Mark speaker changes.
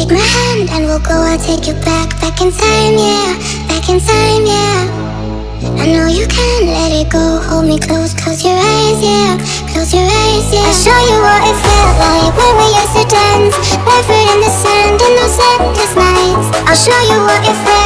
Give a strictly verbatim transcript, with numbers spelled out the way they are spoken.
Speaker 1: Take my hand and we'll go, I'll take you back, back in time, yeah, back in time, yeah. I know you can't let it go, hold me close, close your eyes, yeah, close your eyes, yeah. I'll show you what it felt like when we used to dance, barefoot in the sand in those endless nights. I'll show you what it felt